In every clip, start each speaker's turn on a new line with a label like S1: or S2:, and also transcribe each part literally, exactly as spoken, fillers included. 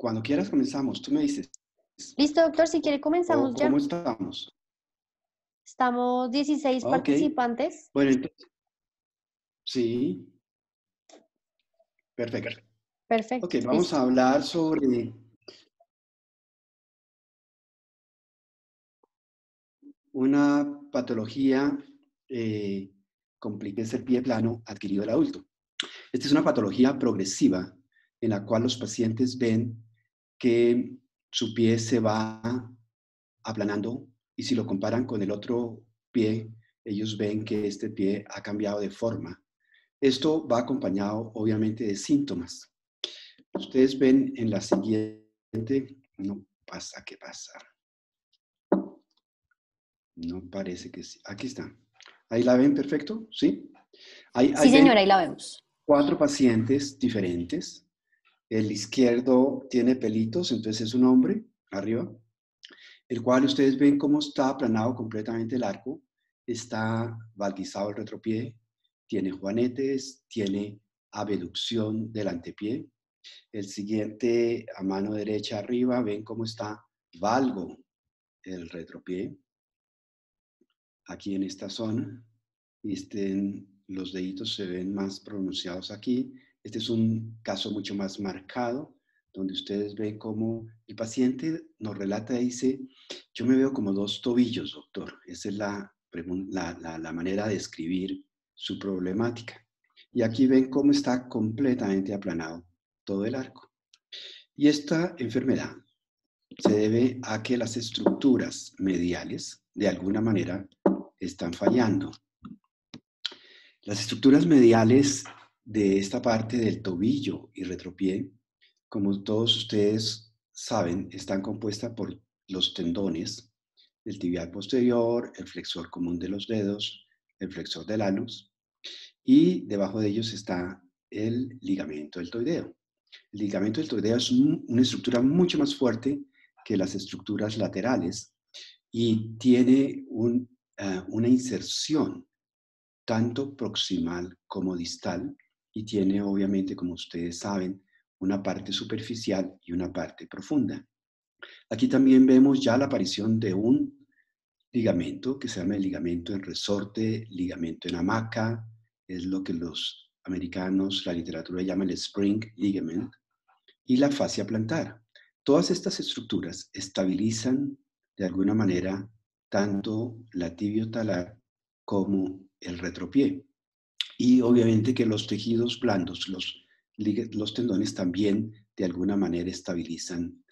S1: Cuando quieras comenzamos, tú me dices.
S2: Listo, doctor, si quiere
S1: ¿O
S2: comenzamos ya.
S1: cómo estamos?
S2: Estamos dieciséis
S1: Ok.
S2: participantes.
S1: Bueno, entonces, sí, perfecto. Ok,
S2: Perfecto,
S1: vamos
S2: listo.
S1: a hablar sobre una patología eh, complicada, es el pie plano adquirido del adulto. Esta es una patología progresiva en la cual los pacientes ven que su pie se va aplanando y si lo comparan con el otro pie, ellos ven que este pie ha cambiado de forma. Esto va acompañado obviamente de síntomas. Ustedes ven en la siguiente, no pasa, ¿qué pasa? No parece que sí. Aquí está. Ahí la ven perfecto, ¿sí? Ahí, ahí
S2: Sí, señora,
S1: ven
S2: ahí la vemos.
S1: cuatro pacientes diferentes. El izquierdo tiene pelitos, entonces es un hombre, arriba, el cual ustedes ven cómo está aplanado completamente el arco, está valguizado el retropié, tiene juanetes, tiene abducción del antepié. El siguiente, a mano derecha arriba, ven cómo está valgo el retropié, aquí en esta zona, y estén, los deditos se ven más pronunciados aquí. Este es un caso mucho más marcado, donde ustedes ven cómo el paciente nos relata y dice, yo me veo como dos tobillos, doctor. Esa es la, la, la, la manera de describir su problemática. Y aquí ven cómo está completamente aplanado todo el arco. Y esta enfermedad se debe a que las estructuras mediales, de alguna manera, están fallando. Las estructuras mediales de esta parte del tobillo y retropié, como todos ustedes saben, están compuestas por los tendones, el tibial posterior, el flexor común de los dedos, el flexor del anus, y debajo de ellos está el ligamento deltoideo. El ligamento deltoideo es un, una estructura mucho más fuerte que las estructuras laterales y tiene un, uh, una inserción tanto proximal como distal y tiene obviamente, como ustedes saben, una parte superficial y una parte profunda. Aquí también vemos ya la aparición de un ligamento que se llama el ligamento en resorte, ligamento en hamaca, es lo que los americanos, la literatura llama el spring ligament, y la fascia plantar. Todas estas estructuras estabilizan de alguna manera tanto la tibio-talar como el retropié. Y obviamente que los tejidos blandos, los, los tendones también de alguna manera estabilizan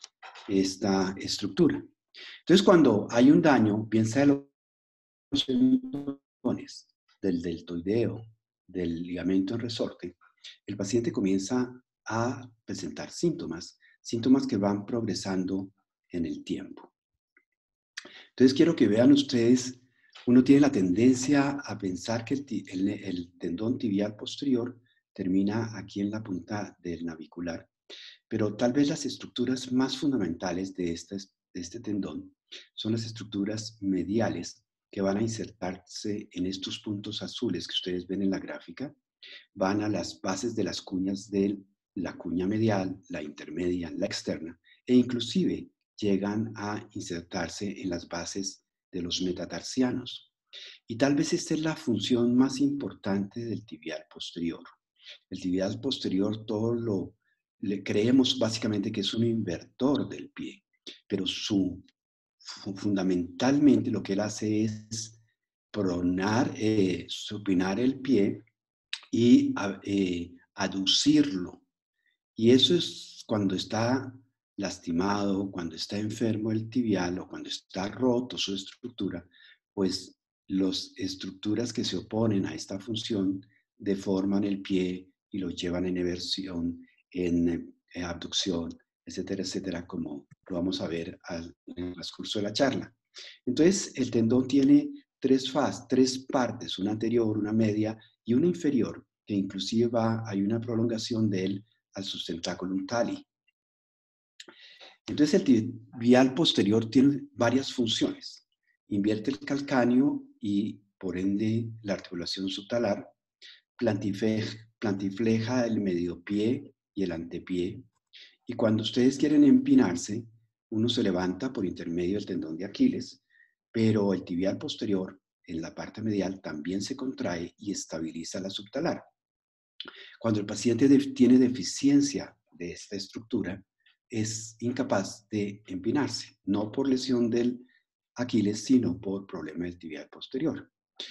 S1: esta estructura. Entonces, cuando hay un daño, bien sea de los tendones, del deltoideo, del ligamento en resorte, el paciente comienza a presentar síntomas, síntomas que van progresando en el tiempo. Entonces, quiero que vean ustedes, uno tiene la tendencia a pensar que el, el, el tendón tibial posterior termina aquí en la punta del navicular, pero tal vez las estructuras más fundamentales de este, de este tendón son las estructuras mediales que van a insertarse en estos puntos azules que ustedes ven en la gráfica, van a las bases de las cuñas de la cuña medial, la intermedia, la externa, e inclusive llegan a insertarse en las bases de los metatarsianos. Y tal vez esta es la función más importante del tibial posterior. El tibial posterior, todo lo le creemos básicamente que es un inversor del pie, pero su, fundamentalmente lo que él hace es pronar, eh, supinar el pie y eh, aducirlo. Y eso es cuando está lastimado, cuando está enfermo el tibial o cuando está roto su estructura, pues las estructuras que se oponen a esta función deforman el pie y lo llevan en eversión, en, en abducción, etcétera, etcétera, como lo vamos a ver al, en el transcurso de la charla. Entonces, el tendón tiene tres fases, tres partes, una anterior, una media y una inferior, que inclusive va, hay una prolongación de él al sustentaculum tali. Entonces, el tibial posterior tiene varias funciones. Invierte el calcáneo y, por ende, la articulación subtalar, plantifleja, plantifleja el mediopié y el antepié, Y cuando ustedes quieren empinarse, uno se levanta por intermedio del tendón de Aquiles, pero el tibial posterior en la parte medial también se contrae y estabiliza la subtalar. Cuando el paciente tiene deficiencia de esta estructura, es incapaz de empinarse, no por lesión del Aquiles, sino por problema del tibial posterior.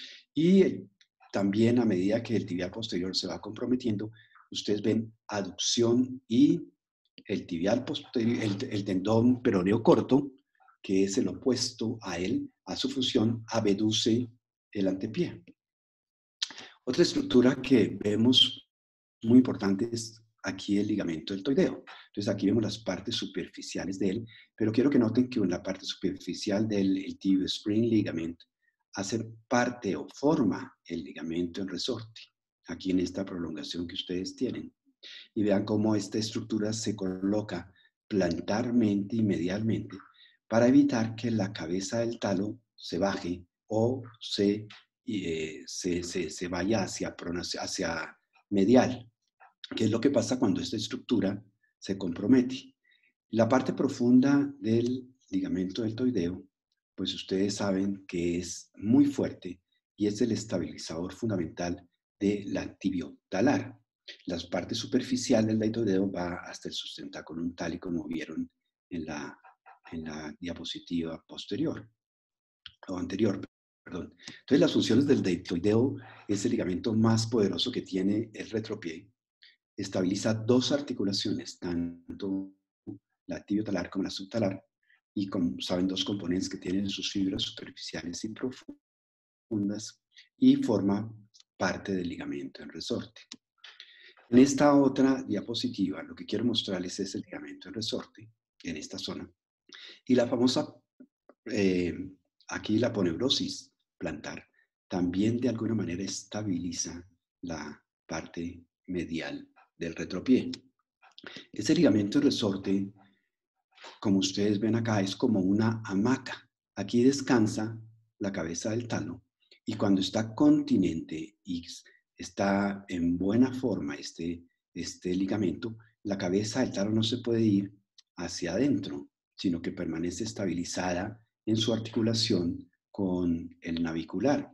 S1: Y también a medida que el tibial posterior se va comprometiendo, ustedes ven aducción y el tibial posterior, el, el tendón peroneo corto, que es el opuesto a él, a su función, abduce el antepié. Otra estructura que vemos muy importante es aquí el ligamento deltoideo. Entonces aquí vemos las partes superficiales de él, pero quiero que noten que en la parte superficial del tibio spring ligament hace parte o forma el ligamento en resorte, aquí en esta prolongación que ustedes tienen. Y vean cómo esta estructura se coloca plantarmente y medialmente para evitar que la cabeza del talo se baje o se, eh, se, se, se vaya hacia, hacia medial, que es lo que pasa cuando esta estructura se compromete. La parte profunda del ligamento deltoideo, pues ustedes saben que es muy fuerte y es el estabilizador fundamental de la tibiotalar. La parte superficial del deltoideo va hasta el sustentáculo tal y como vieron en la, en la diapositiva posterior, o anterior, perdón. Entonces las funciones del deltoideo es el ligamento más poderoso que tiene el retropié. Estabiliza dos articulaciones, tanto la tibiotalar como la subtalar, y como saben, dos componentes que tienen sus fibras superficiales y profundas, y forma parte del ligamento en resorte. En esta otra diapositiva, lo que quiero mostrarles es el ligamento en resorte, en esta zona, y la famosa, eh, aquí la aponeurosis plantar, también de alguna manera estabiliza la parte medial del retropié. Ese ligamento en resorte, como ustedes ven acá, es como una hamaca. Aquí descansa la cabeza del talo y cuando está continente y está en buena forma este, este ligamento, la cabeza del talo no se puede ir hacia adentro, sino que permanece estabilizada en su articulación con el navicular.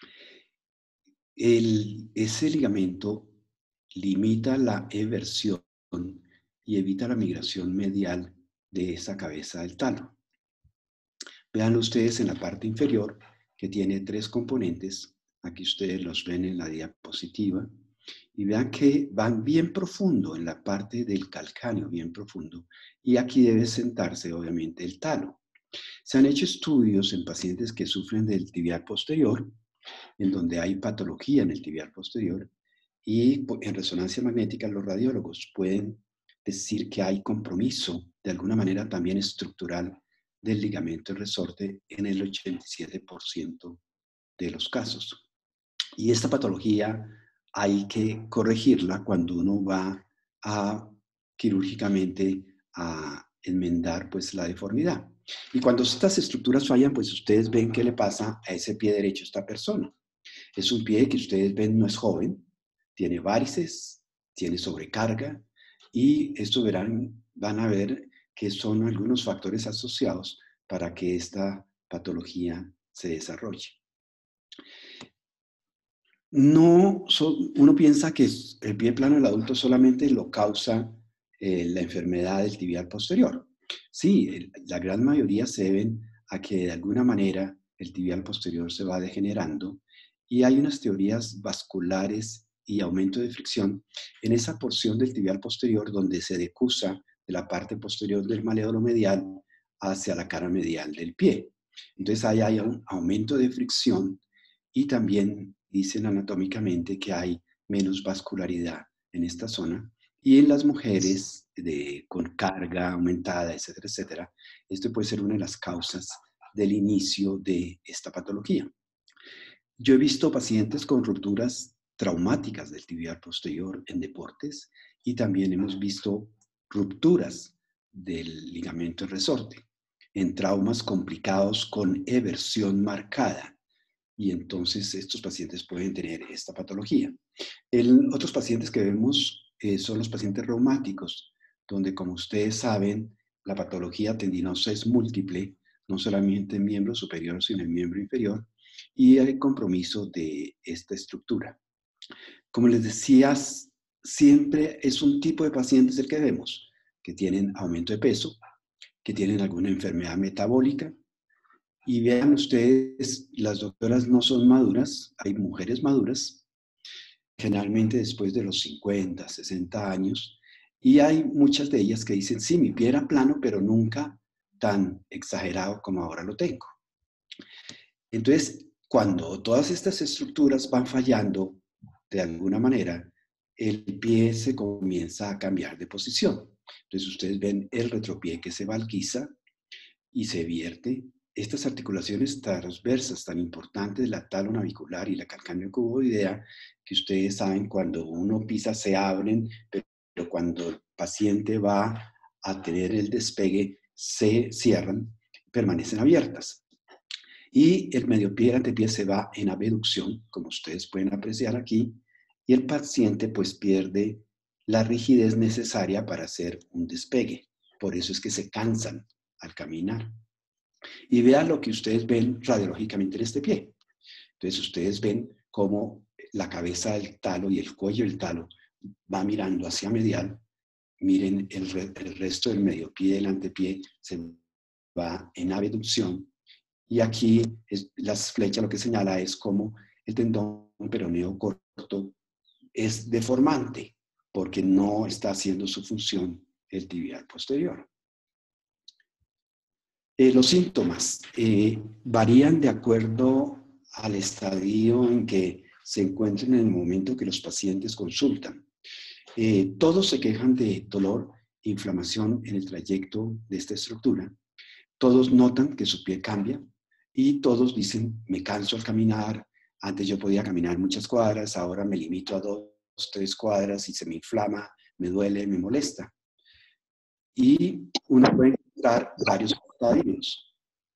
S1: El, ese ligamento limita la eversión y evita la migración medial de esa cabeza del talo. Vean ustedes en la parte inferior que tiene tres componentes. Aquí ustedes los ven en la diapositiva. Y vean que van bien profundo en la parte del calcáneo, bien profundo. Y aquí debe sentarse, obviamente, el talo. Se han hecho estudios en pacientes que sufren del tibial posterior, en donde hay patología en el tibial posterior, y en resonancia magnética los radiólogos pueden decir que hay compromiso, de alguna manera también estructural, del ligamento en resorte en el ochenta y siete por ciento de los casos. Y esta patología hay que corregirla cuando uno va a quirúrgicamente a enmendar pues la deformidad. Y cuando estas estructuras fallan, pues ustedes ven qué le pasa a ese pie derecho a esta persona. Es un pie que ustedes ven no es joven, tiene varices, tiene sobrecarga y esto verán, van a ver que son algunos factores asociados para que esta patología se desarrolle. No, so, uno piensa que el pie plano del adulto solamente lo causa eh, la enfermedad del tibial posterior. Sí, el, la gran mayoría se deben a que de alguna manera el tibial posterior se va degenerando y hay unas teorías vasculares y aumento de fricción en esa porción del tibial posterior donde se decusa de la parte posterior del maléolo medial hacia la cara medial del pie. Entonces ahí hay un aumento de fricción y también dicen anatómicamente que hay menos vascularidad en esta zona. Y en las mujeres de, con carga aumentada, etcétera, etcétera, esto puede ser una de las causas del inicio de esta patología. Yo he visto pacientes con rupturas traumáticas del tibial posterior en deportes y también hemos visto rupturas del ligamento en resorte en traumas complicados con eversión marcada. Y entonces estos pacientes pueden tener esta patología. El, otros pacientes que vemos eh, son los pacientes reumáticos, donde, como ustedes saben, la patología tendinosa es múltiple, no solamente en miembro superior, sino en miembro inferior, y hay compromiso de esta estructura. Como les decía, siempre es un tipo de pacientes el que vemos, que tienen aumento de peso, que tienen alguna enfermedad metabólica. Y vean ustedes, las doctoras no son maduras, hay mujeres maduras, generalmente después de los cincuenta, sesenta años, y hay muchas de ellas que dicen, sí, mi pie era plano, pero nunca tan exagerado como ahora lo tengo. Entonces, cuando todas estas estructuras van fallando de alguna manera, el pie se comienza a cambiar de posición. Entonces, ustedes ven el retropié que se valquiza y se vierte. Estas articulaciones transversas tan importantes, la talonavicular y la calcáneo-cuboidea, que ustedes saben cuando uno pisa se abren, pero cuando el paciente va a tener el despegue se cierran, permanecen abiertas. Y el mediopié y el antepié se va en abducción, como ustedes pueden apreciar aquí, y el paciente pues pierde la rigidez necesaria para hacer un despegue. Por eso es que se cansan al caminar. Y vean lo que ustedes ven radiológicamente en este pie. Entonces ustedes ven cómo la cabeza del talo y el cuello del talo va mirando hacia medial. Miren el, re el resto del mediopié y del antepié se va en abducción. Y aquí es, las flechas lo que señala es como el tendón peroneo corto es deformante porque no está haciendo su función el tibial posterior. Eh, los síntomas eh, varían de acuerdo al estadio en que se encuentren en el momento que los pacientes consultan. Eh, todos se quejan de dolor e inflamación en el trayecto de esta estructura. Todos notan que su pie cambia y todos dicen, me canso al caminar. Antes yo podía caminar muchas cuadras, ahora me limito a dos, tres cuadras y se me inflama, me duele, me molesta. Y uno puede encontrar varios estadios.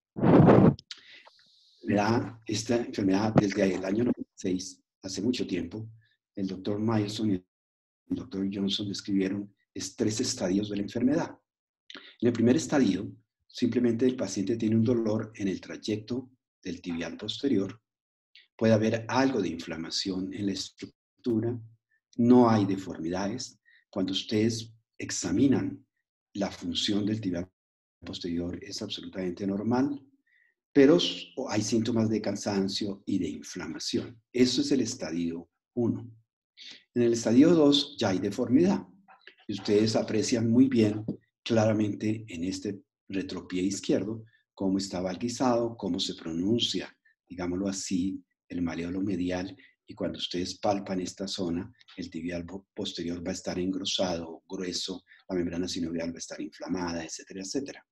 S1: Esta enfermedad desde el año noventa y seis, hace mucho tiempo, el doctor Myerson y el doctor Johnson describieron tres estadios de la enfermedad. En el primer estadio, simplemente el paciente tiene un dolor en el trayecto del tibial posterior. Puede haber algo de inflamación en la estructura. No hay deformidades. Cuando ustedes examinan la función del tibial posterior, es absolutamente normal. Pero hay síntomas de cansancio y de inflamación. Eso es el estadio uno. En el estadio dos ya hay deformidad. Y ustedes aprecian muy bien, claramente en este retropié izquierdo, cómo está valguizado, cómo se pronuncia, digámoslo así, el maleolo medial. Y cuando ustedes palpan esta zona, el tibial posterior va a estar engrosado, grueso, la membrana sinovial va a estar inflamada, etcétera, etcétera.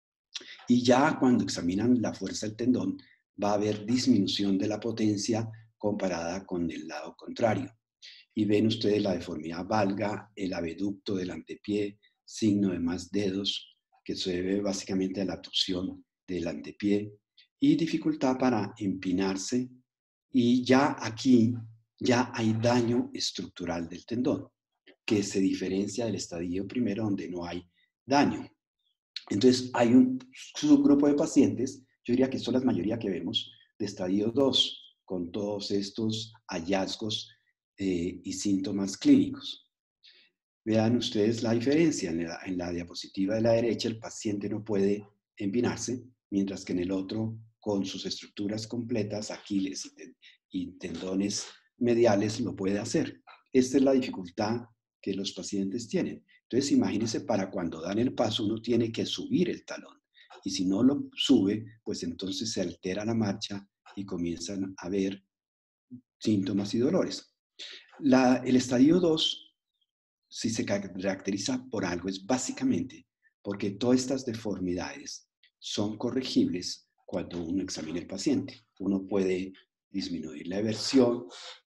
S1: Y ya cuando examinan la fuerza del tendón, va a haber disminución de la potencia comparada con el lado contrario. Y ven ustedes la deformidad valga, el abeducto del antepié, signo de más dedos, que se debe básicamente a la abducción del antepié, y dificultad para empinarse. Y ya aquí, ya hay daño estructural del tendón, que se diferencia del estadio primero donde no hay daño. Entonces, hay un subgrupo de pacientes, yo diría que son la mayoría que vemos, de estadio dos, con todos estos hallazgos eh, y síntomas clínicos. Vean ustedes la diferencia. En la, en la diapositiva de la derecha, el paciente no puede empinarse, mientras que en el otro, con sus estructuras completas, aquiles y, ten, y tendones mediales, lo puede hacer. Esta es la dificultad que los pacientes tienen. Entonces, imagínense, para cuando dan el paso, uno tiene que subir el talón. Y si no lo sube, pues entonces se altera la marcha y comienzan a haber síntomas y dolores. La, el estadio dos, si se caracteriza por algo, es básicamente porque todas estas deformidades son corregibles cuando uno examina el paciente. Uno puede disminuir la eversión,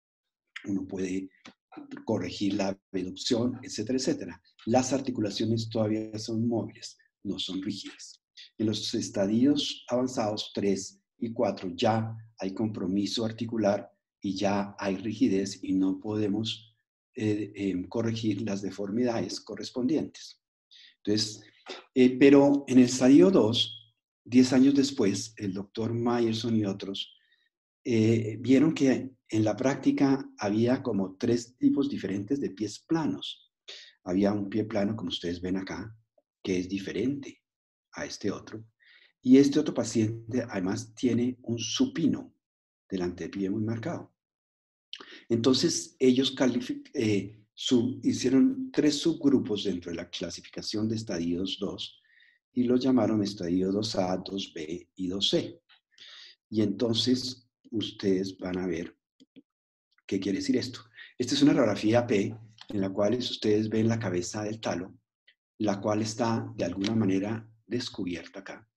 S1: uno puede corregir la abducción, etcétera, etcétera. Las articulaciones todavía son móviles, no son rígidas. En los estadios avanzados tres y cuatro ya hay compromiso articular y ya hay rigidez y no podemos eh, eh, corregir las deformidades correspondientes. Entonces, eh, pero en el estadio dos, diez años después, el doctor Myerson y otros eh, vieron que en la práctica había como tres tipos diferentes de pies planos. Había un pie plano, como ustedes ven acá, que es diferente a este otro. Y este otro paciente además tiene un supino del antepié muy marcado. Entonces ellos eh, sub, hicieron tres subgrupos dentro de la clasificación de estadios dos y los llamaron estadio dos A, dos B y dos C. Y entonces ustedes van a ver qué quiere decir esto. Esta es una radiografía P en la cual ustedes ven la cabeza del talo, la cual está de alguna manera descubierta acá.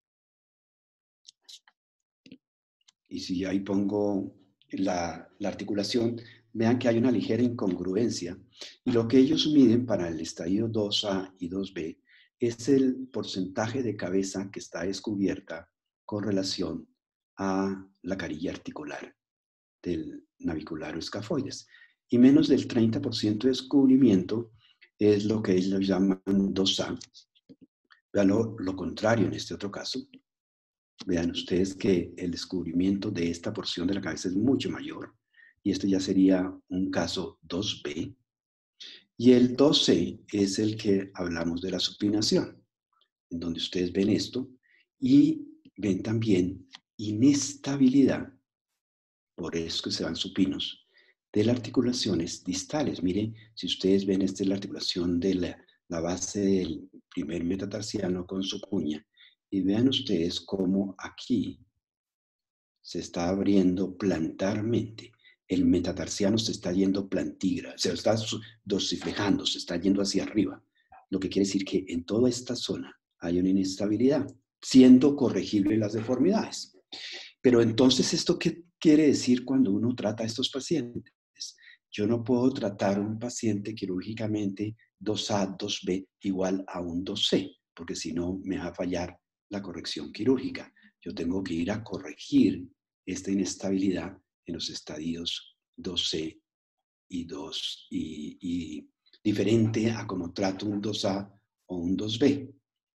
S1: Y si ahí pongo la, la articulación, vean que hay una ligera incongruencia. Y lo que ellos miden para el estadio dos A y dos B es el porcentaje de cabeza que está descubierta con relación a la carilla articular del navicular escafoides. Y menos del treinta por ciento de descubrimiento es lo que ellos llaman dos A. Vean lo, lo contrario en este otro caso. Vean ustedes que el descubrimiento de esta porción de la cabeza es mucho mayor. Y esto ya sería un caso dos B. Y el dos C es el que hablamos de la supinación, en donde ustedes ven esto y ven también inestabilidad, por eso que se van supinos, de las articulaciones distales. Miren, si ustedes ven, esta es la articulación de la, la base del primer metatarsiano con su cuña. Y vean ustedes cómo aquí se está abriendo plantarmente. El metatarsiano se está yendo plantigra, se está dorsiflejando, se está yendo hacia arriba. Lo que quiere decir que en toda esta zona hay una inestabilidad, siendo corregible las deformidades. Pero entonces, ¿esto qué quiere decir cuando uno trata a estos pacientes? Yo no puedo tratar a un paciente quirúrgicamente dos A, dos B igual a un dos C, porque si no me va a fallar la corrección quirúrgica. Yo tengo que ir a corregir esta inestabilidad en los estadios dos C y dos, y, y diferente a como trato un dos A o un dos B.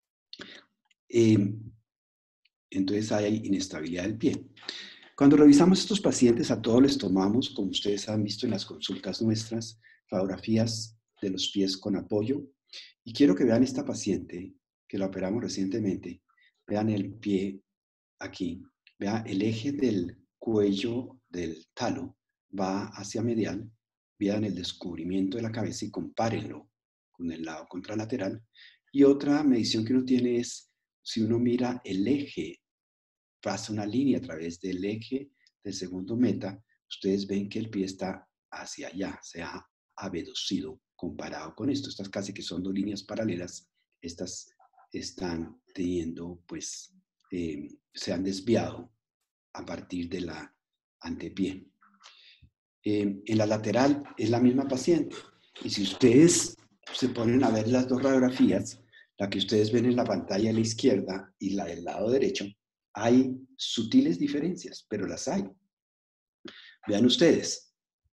S1: Eh, entonces hay inestabilidad del pie. Cuando revisamos estos pacientes, a todos les tomamos, como ustedes han visto en las consultas nuestras, radiografías de los pies con apoyo. Y quiero que vean esta paciente, que la operamos recientemente. Vean el pie aquí. Vean el eje del cuello del talo va hacia medial. Vean el descubrimiento de la cabeza y compárenlo con el lado contralateral. Y otra medición que uno tiene es, si uno mira el eje, pasa una línea a través del eje del segundo meta, ustedes ven que el pie está hacia allá, se ha abducido comparado con esto. Estas casi que son dos líneas paralelas. Estas están teniendo, pues, eh, se han desviado a partir de la antepié. Eh, en la lateral es la misma paciente. Y si ustedes se ponen a ver las dos radiografías, la que ustedes ven en la pantalla a la izquierda y la del lado derecho, hay sutiles diferencias, pero las hay. Vean ustedes.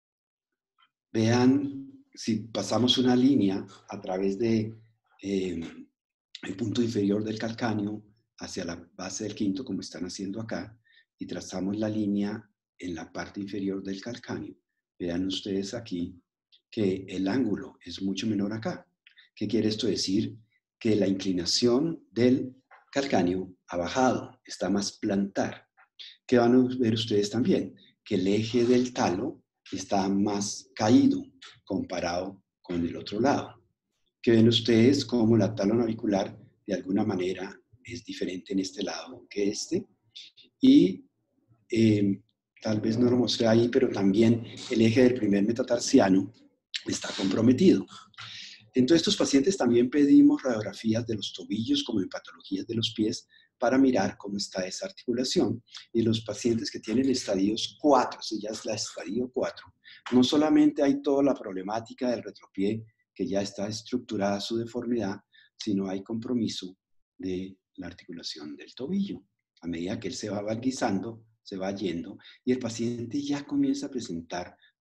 S1: Vean si pasamos una línea a través de eh, el punto inferior del calcáneo hacia la base del quinto, como están haciendo acá, y trazamos la línea en la parte inferior del calcáneo. Vean ustedes aquí que el ángulo es mucho menor acá. ¿Qué quiere esto decir? Que la inclinación del calcáneo ha bajado, está más plantar. ¿Qué van a ver ustedes también? Que el eje del talo está más caído comparado con el otro lado. Que ven ustedes como la talonavicular de alguna manera es diferente en este lado que este. Y eh, tal vez no lo mostré ahí, pero también el eje del primer metatarsiano está comprometido. En todos estos pacientes también pedimos radiografías de los tobillos como en patologías de los pies para mirar cómo está esa articulación. Y los pacientes que tienen estadios cuatro, si ya es la estadio cuatro, no solamente hay toda la problemática del retropié, que ya está estructurada su deformidad, sino hay compromiso de la articulación del tobillo. A medida que él se va valguizando, se va yendo, y el paciente ya comienza a presentar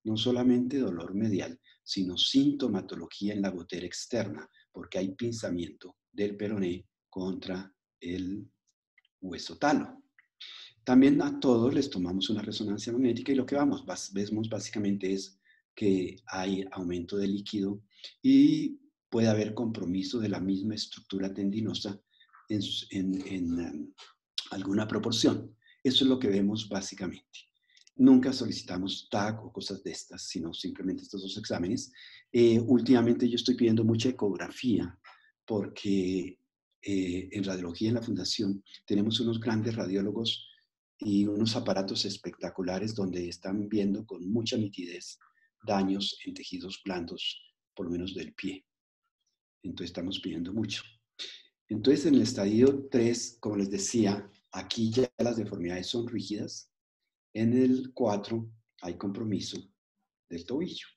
S1: no solamente dolor medial, sino sintomatología en la gotera externa, porque hay pinzamiento del peroné contra el hueso talo. También a todos les tomamos una resonancia magnética y lo que vamos, vemos básicamente es que hay aumento de líquido y puede haber compromiso de la misma estructura tendinosa en, en, en um, alguna proporción. Eso es lo que vemos básicamente. Nunca solicitamos T A C o cosas de estas, sino simplemente estos dos exámenes. Eh, últimamente yo estoy pidiendo mucha ecografía porque eh, en radiología en la fundación tenemos unos grandes radiólogos y unos aparatos espectaculares donde están viendo con mucha nitidez daños en tejidos blandos, por lo menos del pie. Entonces estamos pidiendo mucho. Entonces en el estadio tres, como les decía, aquí ya las deformidades son rígidas. En el cuatro hay compromiso del tobillo.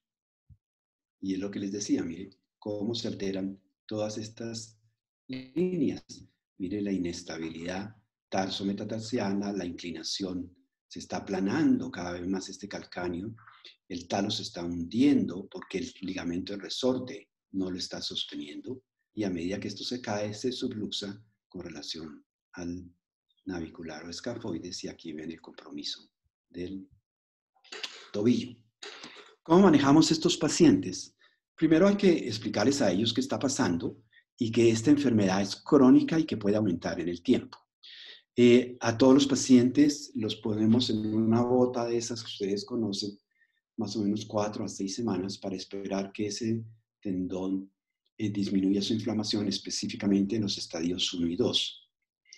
S1: Y es lo que les decía, mire, cómo se alteran todas estas líneas. Mire la inestabilidad tarso-metatarsiana, la inclinación, se está aplanando cada vez más este calcáneo, el talo se está hundiendo porque el ligamento del resorte no lo está sosteniendo y a medida que esto se cae, se subluxa con relación al navicular o escafoides y aquí ven el compromiso del tobillo. ¿Cómo manejamos estos pacientes? Primero hay que explicarles a ellos qué está pasando y que esta enfermedad es crónica y que puede aumentar en el tiempo. Eh, a todos los pacientes los ponemos en una bota de esas que ustedes conocen, más o menos cuatro a seis semanas para esperar que ese tendón eh, disminuya su inflamación, específicamente en los estadios uno y dos.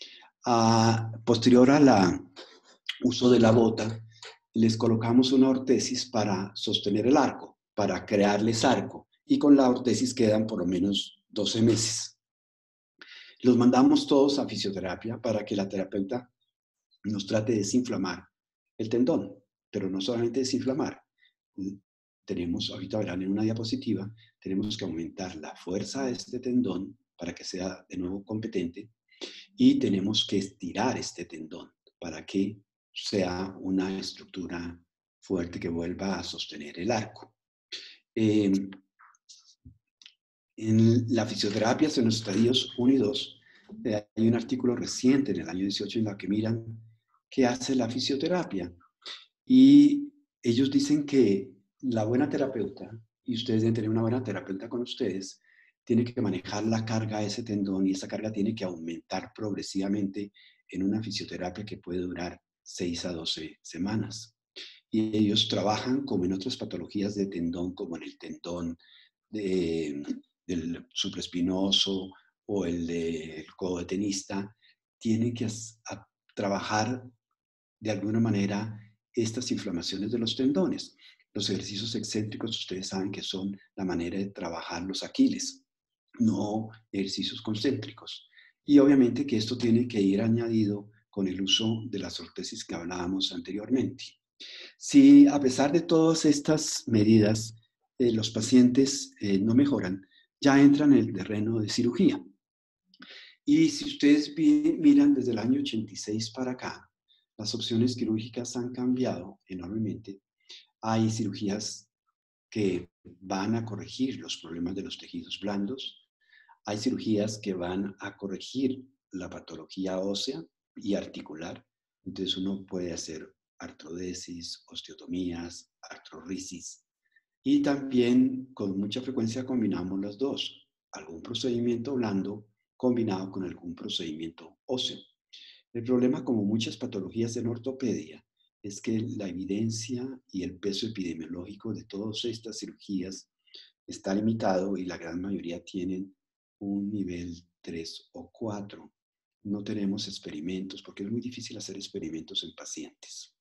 S1: Ah, posterior al uso de la bota, les colocamos una ortesis para sostener el arco, para crearles arco, y con la ortesis quedan por lo menos doce meses. Los mandamos todos a fisioterapia para que la terapeuta nos trate de desinflamar el tendón, pero no solamente desinflamar. Tenemos, ahorita verán en una diapositiva, tenemos que aumentar la fuerza de este tendón para que sea de nuevo competente y tenemos que estirar este tendón para que sea una estructura fuerte que vuelva a sostener el arco. Eh, en la fisioterapia, en los estadios uno y dos, eh, hay un artículo reciente en el año dieciocho en la que miran qué hace la fisioterapia. Y ellos dicen que la buena terapeuta, y ustedes deben tener una buena terapeuta con ustedes, tiene que manejar la carga de ese tendón y esa carga tiene que aumentar progresivamente en una fisioterapia que puede durar seis a doce semanas. Y ellos trabajan como en otras patologías de tendón, como en el tendón de, del supraespinoso o el del codo de tenista, tienen que a, a trabajar de alguna manera estas inflamaciones de los tendones. Los ejercicios excéntricos, ustedes saben que son la manera de trabajar los aquiles, no ejercicios concéntricos. Y obviamente que esto tiene que ir añadido con el uso de las ortesis que hablábamos anteriormente. Si a pesar de todas estas medidas eh, los pacientes eh, no mejoran, ya entran en el terreno de cirugía. Y si ustedes miran desde el año ochenta y seis para acá, las opciones quirúrgicas han cambiado enormemente. Hay cirugías que van a corregir los problemas de los tejidos blandos. Hay cirugías que van a corregir la patología ósea y articular. Entonces uno puede hacer artrodesis, osteotomías, artrorisis. Y también con mucha frecuencia combinamos las dos. Algún procedimiento blando combinado con algún procedimiento óseo. El problema, como muchas patologías en ortopedia, es que la evidencia y el peso epidemiológico de todas estas cirugías está limitado y la gran mayoría tienen un nivel tres o cuatro. No tenemos experimentos porque es muy difícil hacer experimentos en pacientes.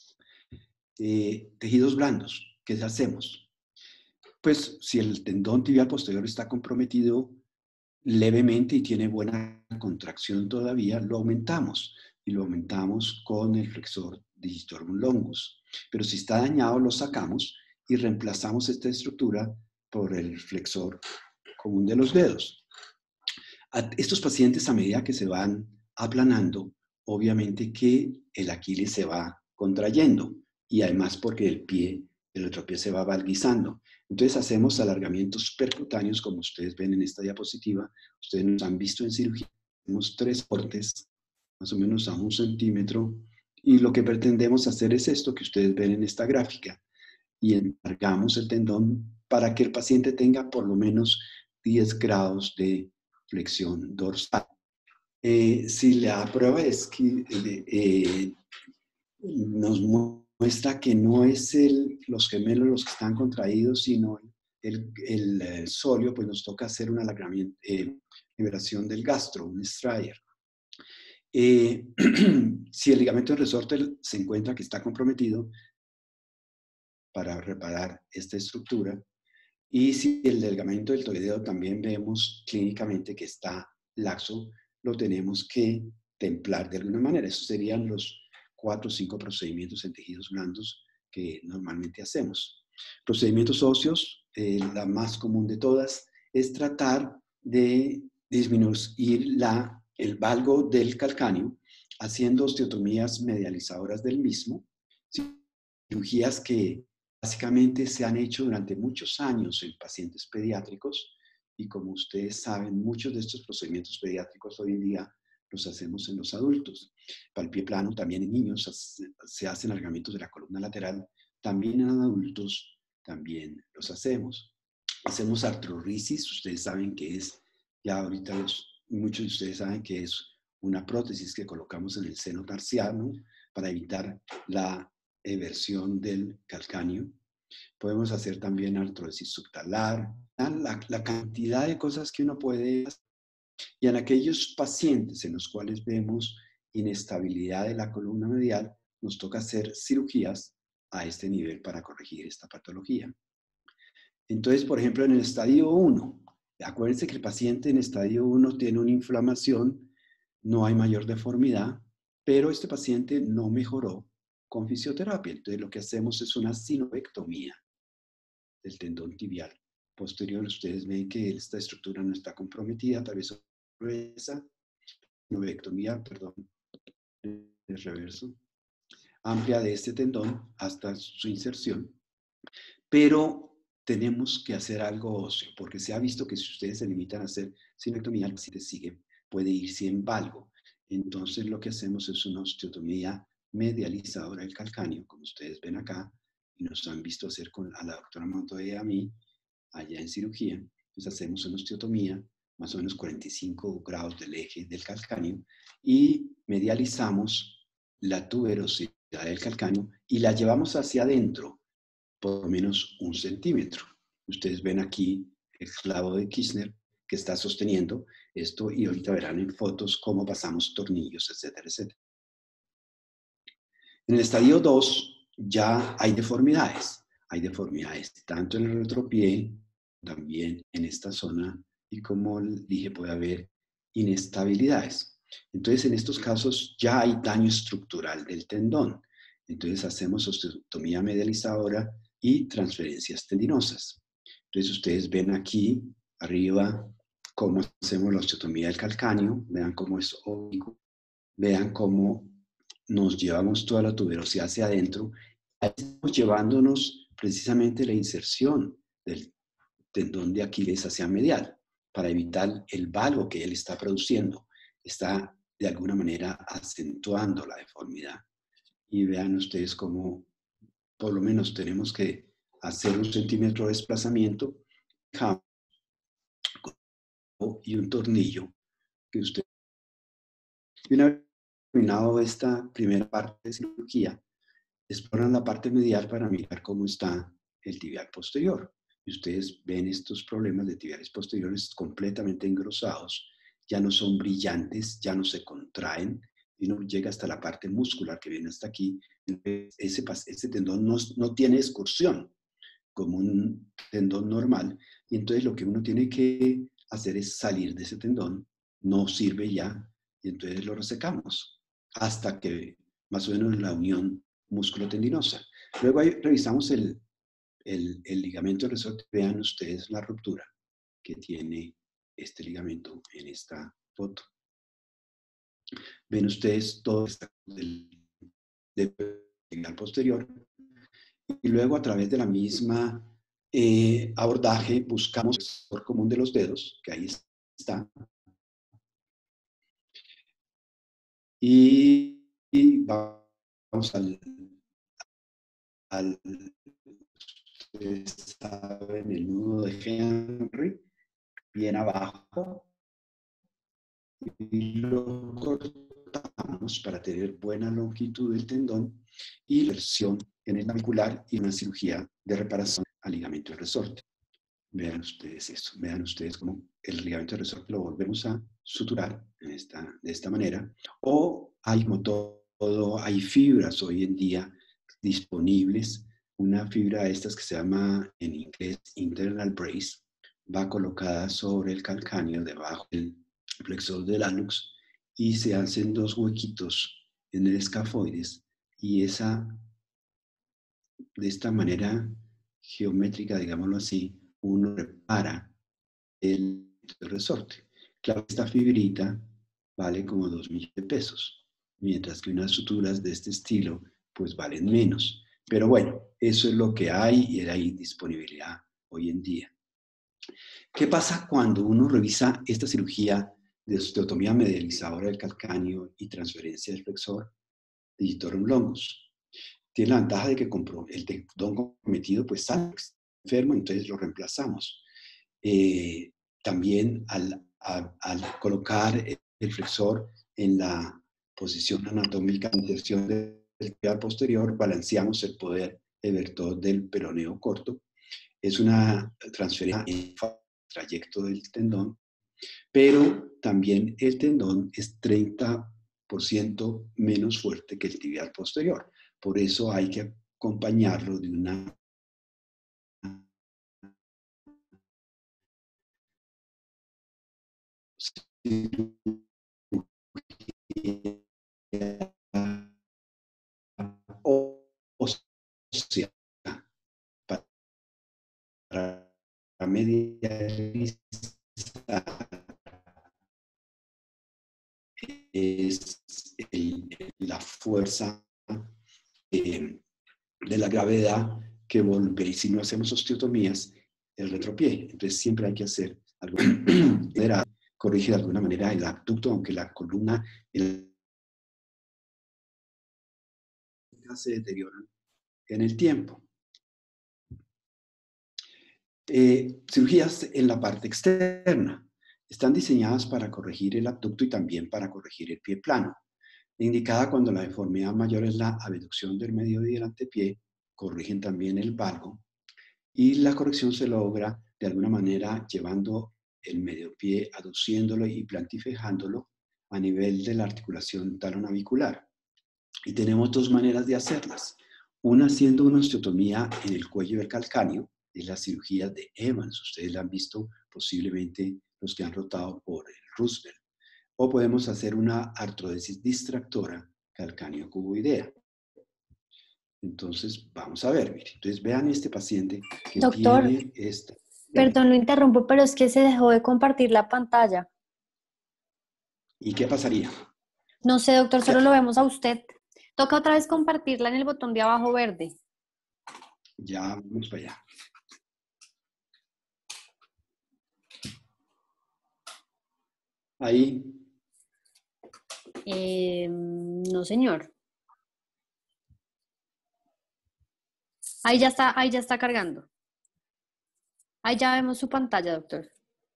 S1: Eh, tejidos blandos, ¿qué hacemos? Pues si el tendón tibial posterior está comprometido levemente y tiene buena contracción todavía, lo aumentamos y lo aumentamos con el flexor digitorum longus. Pero si está dañado, lo sacamos y reemplazamos esta estructura por el flexor común de los dedos. A estos pacientes, a medida que se van aplanando, obviamente que el Aquiles se va contrayendo y además porque el pie el otro pie se va valguizando. Entonces hacemos alargamientos percutáneos, como ustedes ven en esta diapositiva. Ustedes nos han visto en cirugía. Tenemos tres cortes, más o menos a un centímetro. Y lo que pretendemos hacer es esto que ustedes ven en esta gráfica. Y encargamos el tendón para que el paciente tenga por lo menos diez grados de flexión dorsal. Eh, si la prueba es que eh, eh, nos muestra que no es el, los gemelos los que están contraídos, sino el, el, el sóleo, pues nos toca hacer una eh, liberación del gastro, un Strayer. Eh, si el ligamento del resorte se encuentra que está comprometido, para reparar esta estructura, y si el ligamento deltoideo también vemos clínicamente que está laxo, lo tenemos que templar de alguna manera. Esos serían los cuatro o cinco procedimientos en tejidos blandos que normalmente hacemos. Procedimientos óseos, eh, la más común de todas, es tratar de disminuir la, el valgo del calcáneo haciendo osteotomías medializadoras del mismo, cirugías que básicamente se han hecho durante muchos años en pacientes pediátricos y como ustedes saben, muchos de estos procedimientos pediátricos hoy en día los hacemos en los adultos. Para el pie plano, también en niños se hacen alargamientos de la columna lateral, también en adultos también los hacemos. Hacemos artrorisis, ustedes saben que es, ya ahorita los, muchos de ustedes saben que es una prótesis que colocamos en el seno tarsiano para evitar la eversión del calcáneo. Podemos hacer también artrosis subtalar, la, la cantidad de cosas que uno puede hacer. Y en aquellos pacientes en los cuales vemos inestabilidad de la columna medial, nos toca hacer cirugías a este nivel para corregir esta patología. Entonces, por ejemplo, en el estadio uno, acuérdense que el paciente en estadio uno tiene una inflamación, no hay mayor deformidad, pero este paciente no mejoró con fisioterapia. Entonces, lo que hacemos es una sinovectomía del tendón tibial posterior. Ustedes ven que esta estructura no está comprometida, tal vez gruesa, sinovectomía, perdón, el reverso, amplia de este tendón hasta su inserción, pero tenemos que hacer algo óseo, porque se ha visto que si ustedes se limitan a hacer sinovectomía, el paciente sigue, puede irse en valgo. Entonces lo que hacemos es una osteotomía medializadora del calcáneo, como ustedes ven acá, y nos han visto hacer con a la doctora Montoya y a mí, allá en cirugía. Entonces hacemos una osteotomía, más o menos cuarenta y cinco grados del eje del calcáneo, y medializamos la tuberosidad del calcáneo y la llevamos hacia adentro, por lo menos un centímetro. Ustedes ven aquí el clavo de Kirchner que está sosteniendo esto y ahorita verán en fotos cómo pasamos tornillos, etcétera, etcétera. En el estadio dos ya hay deformidades. Hay deformidades tanto en el retropié, también en esta zona y como dije puede haber inestabilidades. Entonces en estos casos ya hay daño estructural del tendón. Entonces hacemos osteotomía medializadora y transferencias tendinosas. Entonces ustedes ven aquí arriba cómo hacemos la osteotomía del calcáneo, vean cómo es óptico, vean cómo nos llevamos toda la tuberosidad hacia adentro, estamos llevándonos precisamente la inserción del tendón de Aquiles hacia medial para evitar el valgo que él está produciendo. Está de alguna manera acentuando la deformidad. Y vean ustedes cómo por lo menos tenemos que hacer un centímetro de desplazamiento y un tornillo que usted. Y una vez terminado esta primera parte de cirugía, exploran la parte medial para mirar cómo está el tibial posterior. Y ustedes ven estos problemas de tibiales posteriores completamente engrosados, ya no son brillantes, ya no se contraen, y uno llega hasta la parte muscular que viene hasta aquí. Ese, ese tendón no, no tiene excursión como un tendón normal, y entonces lo que uno tiene que hacer es salir de ese tendón, no sirve ya, y entonces lo resecamos hasta que más o menos la unión músculo-tendinosa. Luego ahí revisamos el, el, el ligamento del resorte. Vean ustedes la ruptura que tiene este ligamento en esta foto. Ven ustedes todo el del ligamento posterior y luego a través de la misma eh, abordaje buscamos el grosor común de los dedos, que ahí está, y, y vamos al, al ustedes saben, el nudo de Henry, bien abajo, y lo cortamos para tener buena longitud del tendón y inversión en el navicular y una cirugía de reparación al ligamento de resorte. Vean ustedes eso, vean ustedes cómo el ligamento de resorte lo volvemos a suturar en esta, de esta manera. O hay como todo, hay fibras hoy en día disponibles. Una fibra de estas que se llama en inglés internal brace va colocada sobre el calcáneo debajo del flexor del hallux y se hacen dos huequitos en el escafoides y esa, de esta manera geométrica, digámoslo así, uno repara el resorte. Claro, esta fibrita vale como dos millones de pesos, mientras que unas suturas de este estilo pues valen menos. Pero bueno, eso es lo que hay y hay disponibilidad hoy en día. ¿Qué pasa cuando uno revisa esta cirugía de osteotomía medializadora del calcáneo y transferencia del flexor digitorum longus? Tiene la ventaja de que el tendón comprometido pues sale enfermo, entonces lo reemplazamos. Eh, también al, a, al colocar el flexor en la posición anatómica de inserción del tibial posterior, balanceamos el poder evertor del peroneo corto. Es una transferencia en el trayecto del tendón, pero también el tendón es treinta por ciento menos fuerte que el tibial posterior. Por eso hay que acompañarlo de una ósea para medializar es el, la fuerza eh, de la gravedad que vuelve, y si no hacemos osteotomías, el retropié. Entonces siempre hay que hacer algo para corregir de alguna manera el abducto, aunque la columna el, se deterioran en el tiempo. Eh, cirugías en la parte externa. Están diseñadas para corregir el abducto y también para corregir el pie plano. Indicada cuando la deformidad mayor es la abducción del medio y del antepié, corrigen también el valgo y la corrección se logra de alguna manera llevando el medio pie, aduciéndolo y plantifijándolo a nivel de la articulación talonavicular. Y tenemos dos maneras de hacerlas. Una haciendo una osteotomía en el cuello del calcáneo, es la cirugía de Evans. Ustedes la han visto posiblemente los que han rotado por el Roosevelt. O podemos hacer una artrodesis distractora calcáneo-cuboidea. Entonces, vamos a ver, mire. Entonces, vean este paciente que
S2: Doctor,
S1: tiene esta.
S2: perdón, lo interrumpo, pero es que se dejó de compartir la pantalla.
S1: ¿Y qué pasaría?
S2: No sé, doctor, solo
S1: Ya,
S2: lo vemos a usted. Toca otra vez compartirla en el botón de abajo verde.
S1: ya vamos para allá. Ahí.
S2: Eh, no, señor. Ahí ya está, ahí ya está cargando. Ahí ya vemos su pantalla, doctor.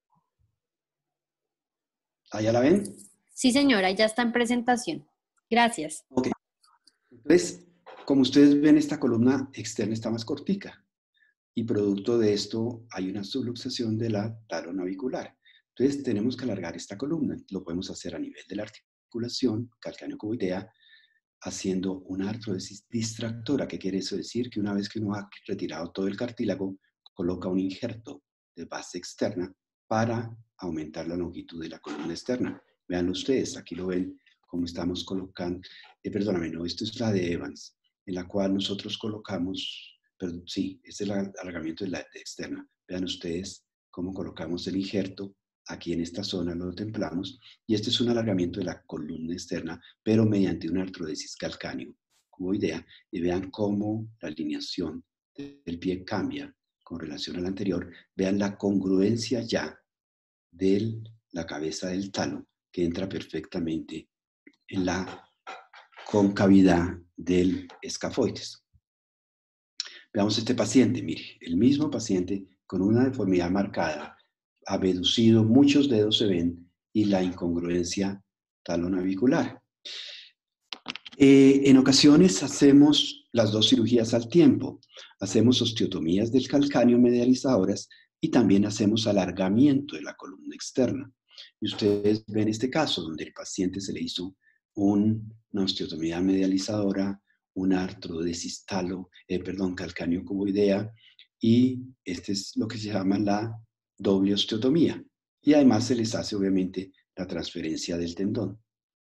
S1: ¿Allá la ven?
S2: Sí, señora, ahí ya está en presentación. Gracias.
S1: Ok. Entonces, como ustedes ven, esta columna externa está más cortica. Y producto de esto hay una subluxación de la talonavicular. Entonces tenemos que alargar esta columna. Lo podemos hacer a nivel de la articulación calcáneo-cuboidea haciendo una artrodesis distractora. ¿Qué quiere eso decir? Que una vez que uno ha retirado todo el cartílago, coloca un injerto de base externa para aumentar la longitud de la columna externa. Vean ustedes, aquí lo ven cómo estamos colocando, eh, perdóname, no, esto es la de Evans, en la cual nosotros colocamos, perdón, sí, este es el alargamiento de la externa. Vean ustedes cómo colocamos el injerto, aquí en esta zona lo templamos, y este es un alargamiento de la columna externa, pero mediante una artrodesis calcáneo cuboidea y vean cómo la alineación del pie cambia con relación al anterior. Vean la congruencia ya de la cabeza del talo que entra perfectamente en la concavidad del escafoides. Veamos este paciente, mire, el mismo paciente con una deformidad marcada, abducido, muchos dedos se ven y la incongruencia talonavicular. Eh, en ocasiones hacemos las dos cirugías al tiempo. Hacemos osteotomías del calcáneo medializadoras y también hacemos alargamiento de la columna externa. Y ustedes ven este caso donde el paciente se le hizo un, una osteotomía medializadora, una artrodesis talo, eh, perdón, calcáneo cuboidea, y este es lo que se llama la doble osteotomía. Y además se les hace obviamente la transferencia del tendón.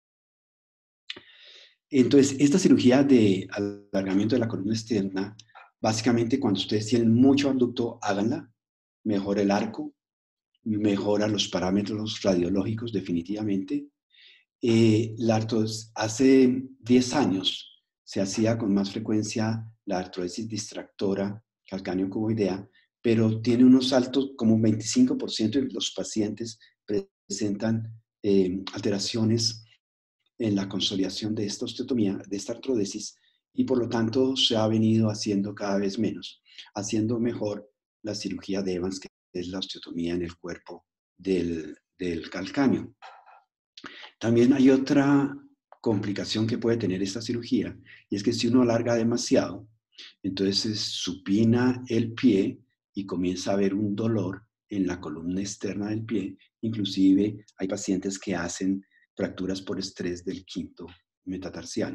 S1: Entonces, esta cirugía de alargamiento de la columna externa, básicamente cuando ustedes tienen mucho abducto, háganla, mejora el arco, mejora los parámetros radiológicos definitivamente. Eh, la artrosis, hace diez años se hacía con más frecuencia la artrodesis distractora calcáneo cuboidea, pero tiene unos altos, como un veinticinco por ciento de los pacientes presentan eh, alteraciones en la consolidación de esta osteotomía, de esta artrodesis, y por lo tanto se ha venido haciendo cada vez menos, haciendo mejor la cirugía de Evans, que es la osteotomía en el cuerpo del, del calcáneo. También hay otra complicación que puede tener esta cirugía, y es que si uno alarga demasiado, entonces supina el pie y comienza a haber un dolor en la columna externa del pie. Inclusive hay pacientes que hacen fracturas por estrés del quinto metatarsiano.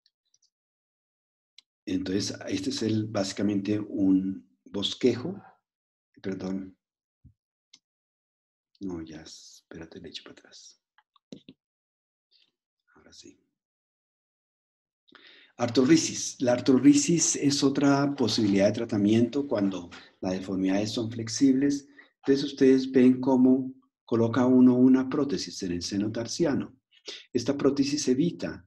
S1: Entonces, este es el, básicamente un bosquejo. Perdón. No, ya, espérate, le echo para atrás. Ahora sí. Artrorisis. La artrorisis es otra posibilidad de tratamiento cuando las deformidades son flexibles. Entonces, ustedes ven cómo coloca uno una prótesis en el seno tarsiano. Esta prótesis evita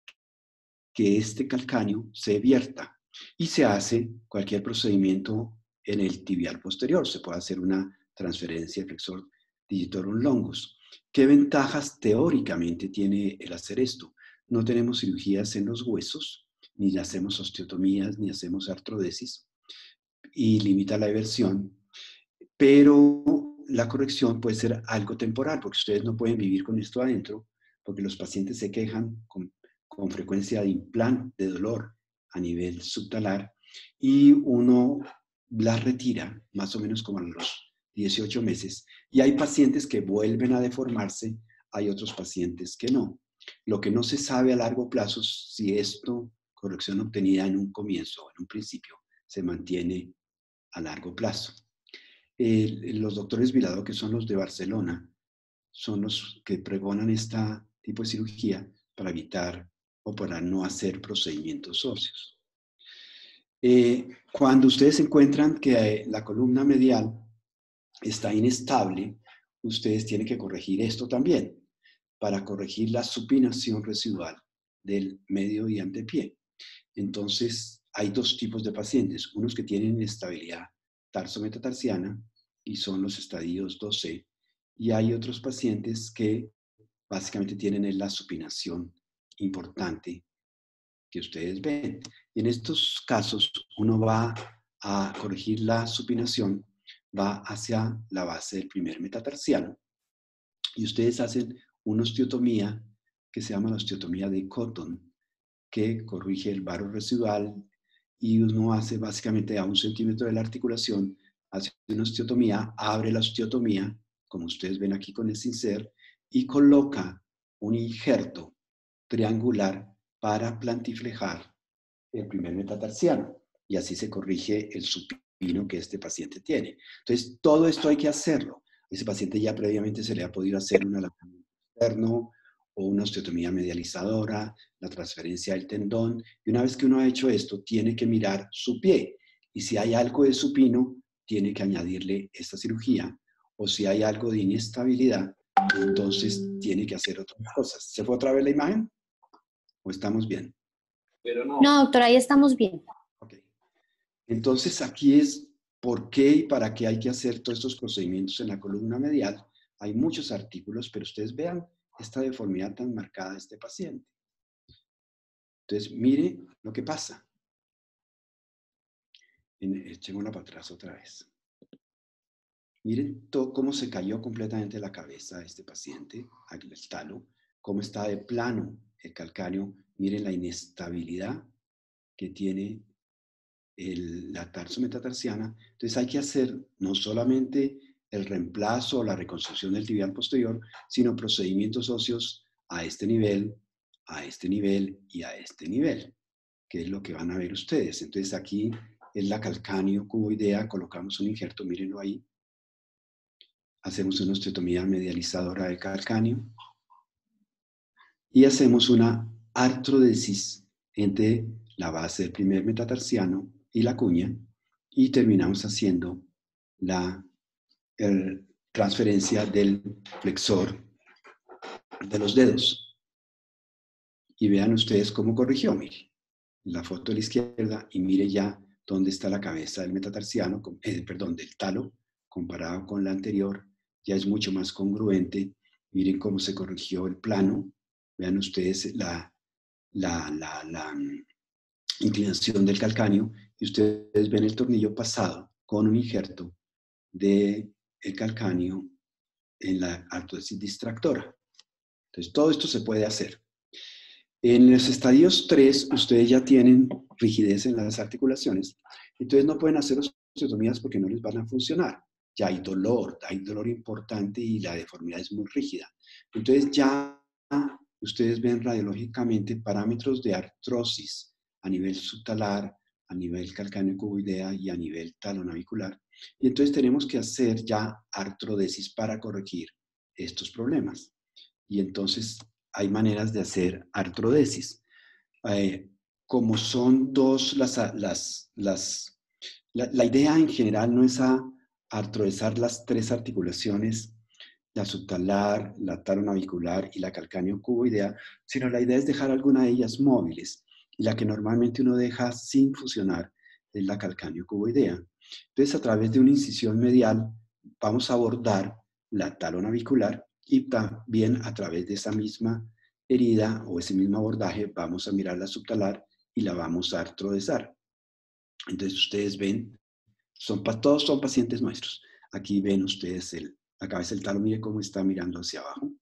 S1: que este calcáneo se vierta y se hace cualquier procedimiento en el tibial posterior. Se puede hacer una transferencia flexor digitorum longus. ¿Qué ventajas teóricamente tiene el hacer esto? No tenemos cirugías en los huesos, ni hacemos osteotomías, ni hacemos artrodesis, y limita la eversión, pero la corrección puede ser algo temporal, porque ustedes no pueden vivir con esto adentro, porque los pacientes se quejan con, con frecuencia de implante, de dolor a nivel subtalar, y uno la retira más o menos como a los dieciocho meses, y hay pacientes que vuelven a deformarse, hay otros pacientes que no. Lo que no se sabe a largo plazo es si esto, corrección obtenida en un comienzo o en un principio, se mantiene a largo plazo. Eh, los doctores Vilado, que son los de Barcelona, son los que pregonan este tipo de cirugía para evitar o para no hacer procedimientos óseos. Eh, cuando ustedes encuentran que la columna medial está inestable, ustedes tienen que corregir esto también, para corregir la supinación residual del medio y antepié. Entonces, hay dos tipos de pacientes, unos que tienen inestabilidad tarso-metatarsiana y son los estadios dos C, y hay otros pacientes que básicamente tienen la supinación importante que ustedes ven. Y en estos casos, uno va a corregir la supinación, va hacia la base del primer metatarsiano, y ustedes hacen una osteotomía que se llama la osteotomía de Cotton, que corrige el varo residual, y uno hace básicamente a un centímetro de la articulación, hace una osteotomía, abre la osteotomía, como ustedes ven aquí con el cincel, y coloca un injerto triangular para plantiflejar el primer metatarsiano, y así se corrige el supino que este paciente tiene. Entonces, todo esto hay que hacerlo. A ese paciente ya previamente se le ha podido hacer un alargamiento externo o una osteotomía medializadora, la transferencia del tendón, y una vez que uno ha hecho esto, tiene que mirar su pie, y si hay algo de supino, tiene que añadirle esta cirugía, o si hay algo de inestabilidad, entonces tiene que hacer otras cosas. ¿Se fue otra vez la imagen? ¿O estamos bien?
S2: No, doctora, ahí estamos bien.
S1: Ok. Entonces aquí es por qué y para qué hay que hacer todos estos procedimientos en la columna medial. Hay muchos artículos, pero ustedes vean esta deformidad tan marcada de este paciente. Entonces, mire lo que pasa. Echémosla para atrás otra vez. Miren todo, cómo se cayó completamente la cabeza de este paciente, el talo, cómo está de plano el calcáneo. Miren la inestabilidad que tiene el, la tarso-metatarsiana. Entonces hay que hacer no solamente el reemplazo o la reconstrucción del tibial posterior, sino procedimientos óseos a este nivel, a este nivel y a este nivel, que es lo que van a ver ustedes. Entonces aquí es la calcáneo cuboidea, colocamos un injerto, mírenlo ahí. Hacemos una osteotomía medializadora de calcáneo y hacemos una artrodesis entre la base del primer metatarsiano y la cuña y terminamos haciendo la el, transferencia del flexor de los dedos. Y vean ustedes cómo corrigió, mire, la foto de la izquierda y mire ya dónde está la cabeza del metatarsiano, eh, perdón, del talo, comparado con la anterior, ya es mucho más congruente. Miren cómo se corrigió el plano. Vean ustedes la, la, la, la inclinación del calcáneo y ustedes ven el tornillo pasado con un injerto del calcáneo en la artrodesis distractora. Entonces, todo esto se puede hacer. En los estadios tres, ustedes ya tienen rigidez en las articulaciones, entonces no pueden hacer osteotomías porque no les van a funcionar. Ya hay dolor, hay dolor importante y la deformidad es muy rígida. Entonces ya ustedes ven radiológicamente parámetros de artrosis a nivel subtalar, a nivel calcáneo cuboidea y a nivel talonavicular. Y entonces tenemos que hacer ya artrodesis para corregir estos problemas. Y entonces hay maneras de hacer artrodesis. Eh, como son dos las, las, las la, la idea en general no es a artrodesar las tres articulaciones, la subtalar, la talonavicular y la calcáneo cuboidea, sino la idea es dejar alguna de ellas móviles. Y la que normalmente uno deja sin fusionar es la calcáneo cuboidea. Entonces, a través de una incisión medial, vamos a abordar la talonavicular y también a través de esa misma herida o ese mismo abordaje vamos a mirar la subtalar y la vamos a artrodesar. Entonces ustedes ven, son, todos son pacientes nuestros. Aquí ven ustedes el, la cabeza del talo, mire cómo está mirando hacia abajo.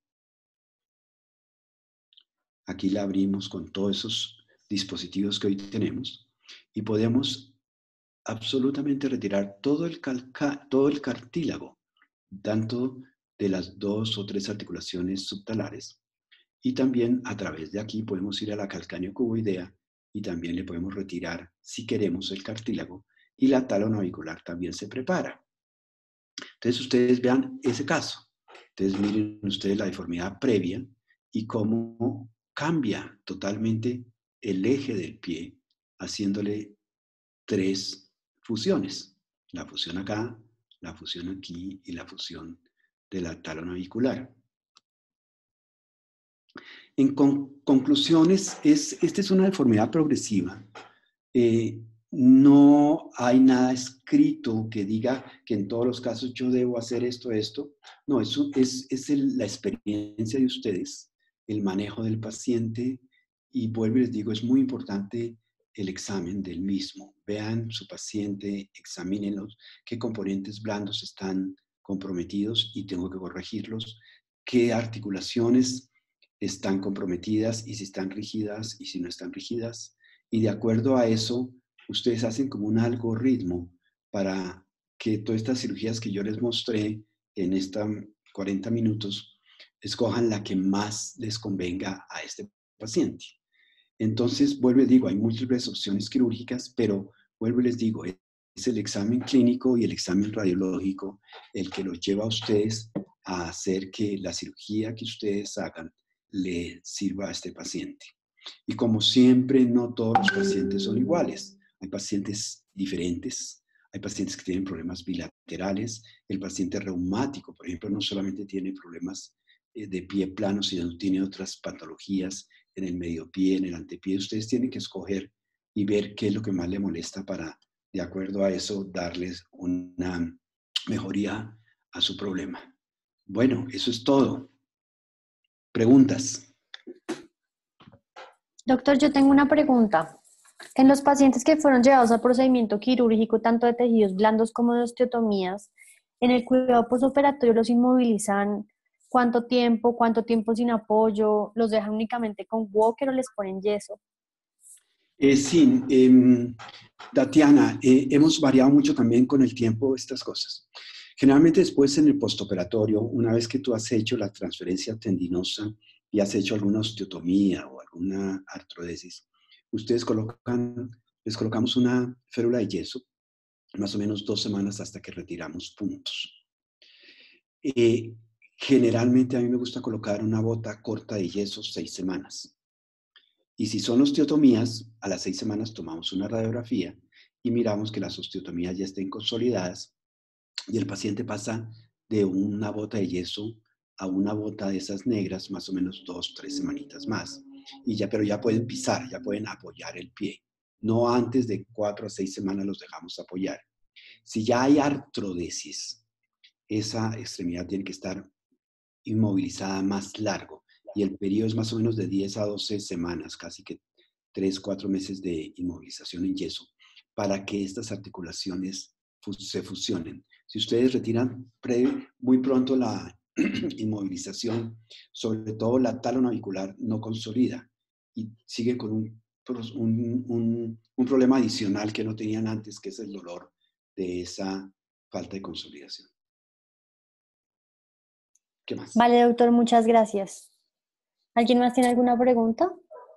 S1: Aquí la abrimos con todos esos dispositivos que hoy tenemos y podemos absolutamente retirar todo el, calca, todo el cartílago, tanto de las dos o tres articulaciones subtalares. Y también a través de aquí podemos ir a la calcáneo cuboidea y también le podemos retirar, si queremos, el cartílago. Y la talonavicular también se prepara. Entonces ustedes vean ese caso. Entonces miren ustedes la deformidad previa y cómo cambia totalmente el eje del pie, haciéndole tres fusiones. La fusión acá, la fusión aquí y la fusión de la talonavicular. En con, conclusiones, es, esta es una deformidad progresiva. Eh, no hay nada escrito que diga que en todos los casos yo debo hacer esto, esto. No, eso es, es el, la experiencia de ustedes, el manejo del paciente y vuelvo y les digo, es muy importante el examen del mismo. Vean su paciente, examínenlos, qué componentes blandos están comprometidos y tengo que corregirlos, qué articulaciones están comprometidas y si están rígidas y si no están rígidas. Y de acuerdo a eso, ustedes hacen como un algoritmo para que todas estas cirugías que yo les mostré en estos cuarenta minutos, escojan la que más les convenga a este paciente. Entonces, vuelvo y digo, hay múltiples opciones quirúrgicas, pero vuelvo y les digo, es el examen clínico y el examen radiológico el que los lleva a ustedes a hacer que la cirugía que ustedes hagan le sirva a este paciente. Y como siempre, no todos los pacientes son iguales. Hay pacientes diferentes, hay pacientes que tienen problemas bilaterales. El paciente reumático, por ejemplo, no solamente tiene problemas eh, de pie plano, si no tiene otras patologías en el medio pie, en el antepié. Ustedes tienen que escoger y ver qué es lo que más le molesta para, de acuerdo a eso, darles una mejoría a su problema. Bueno, eso es todo. ¿Preguntas?
S2: Doctor, yo tengo una pregunta. En los pacientes que fueron llevados al procedimiento quirúrgico, tanto de tejidos blandos como de osteotomías, en el cuidado postoperatorio los inmovilizan cuánto tiempo, cuánto tiempo sin apoyo, los dejan únicamente con walker o les ponen yeso.
S1: Eh, sí, eh, Tatiana, eh, hemos variado mucho también con el tiempo estas cosas. Generalmente después en el postoperatorio, una vez que tú has hecho la transferencia tendinosa y has hecho alguna osteotomía o alguna artrodesis, ustedes colocan, les colocamos una férula de yeso, más o menos dos semanas hasta que retiramos puntos. Eh, generalmente a mí me gusta colocar una bota corta de yeso seis semanas. Y si son osteotomías, a las seis semanas tomamos una radiografía y miramos que las osteotomías ya estén consolidadas y el paciente pasa de una bota de yeso a una bota de esas negras más o menos dos, tres semanitas más. Y ya, pero ya pueden pisar, ya pueden apoyar el pie. No antes de cuatro a seis semanas los dejamos apoyar. Si ya hay artrodesis, esa extremidad tiene que estar inmovilizada más largo y el periodo es más o menos de diez a doce semanas, casi que tres, cuatro meses de inmovilización en yeso, para que estas articulaciones se fusionen. Si ustedes retiran pre, muy pronto la inmovilización, sobre todo la talonavicular no consolida y siguen con un, un, un, un problema adicional que no tenían antes, que es el dolor de esa falta de consolidación. ¿Qué más?
S2: Vale, doctor, muchas gracias. ¿Alguien más tiene alguna pregunta?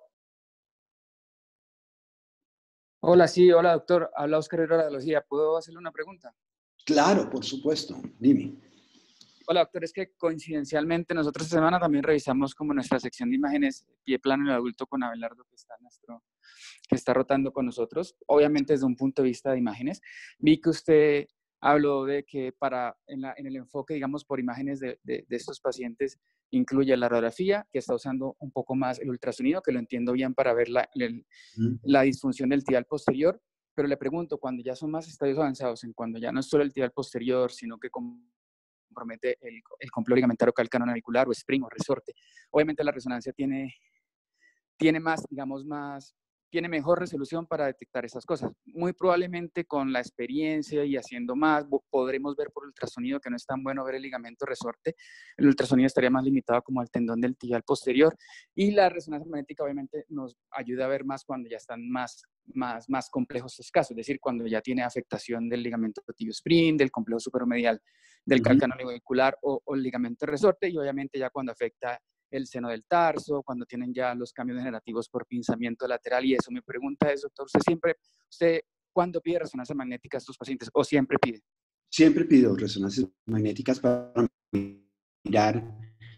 S3: Hola, sí, hola doctor, habla Oscar Herrera de Radiología. ¿Puedo hacerle una pregunta?
S1: Claro, por supuesto, dime.
S3: Hola doctor, es que coincidencialmente nosotros esta semana también revisamos como nuestra sección de imágenes pie plano en el adulto con Abelardo, que está, nuestro, que está rotando con nosotros. Obviamente desde un punto de vista de imágenes. Vi que usted habló de que para, en, la, en el enfoque, digamos, por imágenes de, de, de estos pacientes, incluye la radiografía, que está usando un poco más el ultrasonido, que lo entiendo bien para ver la, el, mm. la disfunción del tibial posterior. Pero le pregunto, cuando ya son más estadios avanzados, en cuando ya no es solo el tibial posterior, sino que compromete el, el complejo ligamentario calcanonavicular o spring o resorte, obviamente la resonancia tiene, tiene más, digamos, más, tiene mejor resolución para detectar esas cosas. Muy probablemente con la experiencia y haciendo más, podremos ver por ultrasonido que no es tan bueno ver el ligamento resorte. El ultrasonido estaría más limitado como al tendón del tibial posterior y la resonancia magnética obviamente nos ayuda a ver más cuando ya están más, más, más complejos estos casos, es decir, cuando ya tiene afectación del ligamento tibio-spring, del complejo superomedial, del uh-huh. calcanonavicular o, o el ligamento resorte y obviamente ya cuando afecta el seno del tarso, cuando tienen ya los cambios degenerativos por pinzamiento lateral y eso. Mi pregunta es, doctor, ¿usted siempre, usted cuándo pide resonancia magnética a estos pacientes o siempre pide?
S1: Siempre pido resonancias magnéticas para mirar